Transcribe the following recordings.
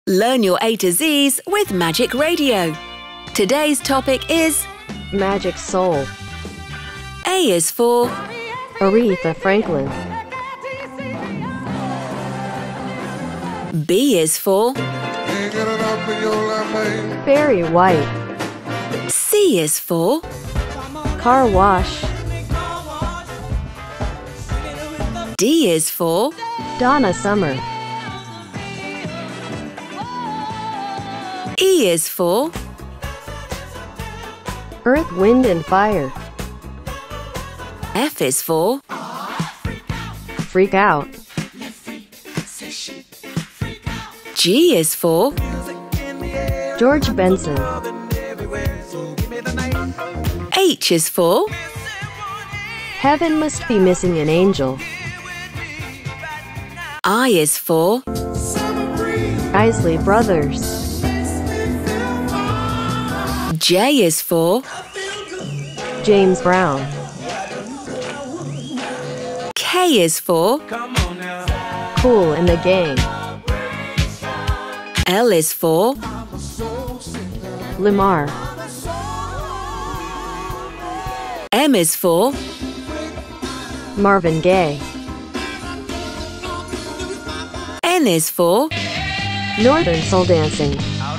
Learn your A to Z's with Magic Radio. Today's topic is Magic Soul. A is for Aretha Franklin. B is for Barry White. C is for Car Wash. D is for Donna Summer. E is for Earth, Wind and Fire. F is for Freak Out. G is for George Benson. H is for Heaven Must Be Missing an Angel. I is for Isley Brothers. J is for James Brown. K is for Kool and the Gang. L is for Lamar. M is for Marvin Gaye. N is for Northern Soul Dancing.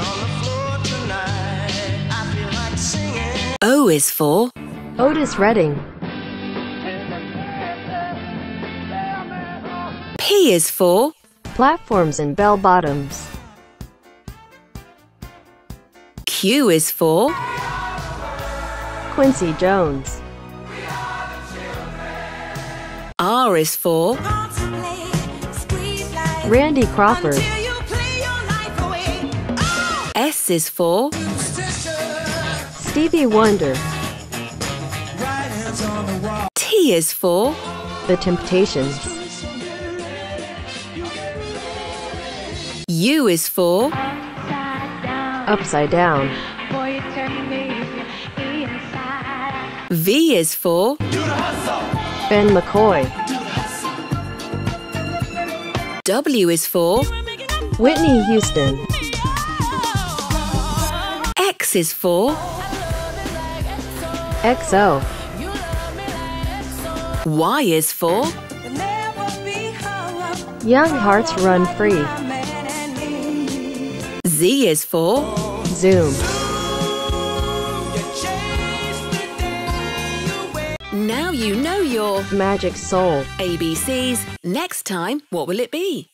O is for Otis Redding. P is for Platforms and Bell Bottoms. Q is for Quincy Jones. R is for Randy Crawford. S is for Stevie Wonder. T is for The Temptations. U is for Upside Down. V is for Ben McCoy. W is for Whitney Houston. X is for XO. Y is for Young Hearts Run Free. Z is for Zoom. Now you know your Magic Soul. ABCs. Next time, what will it be?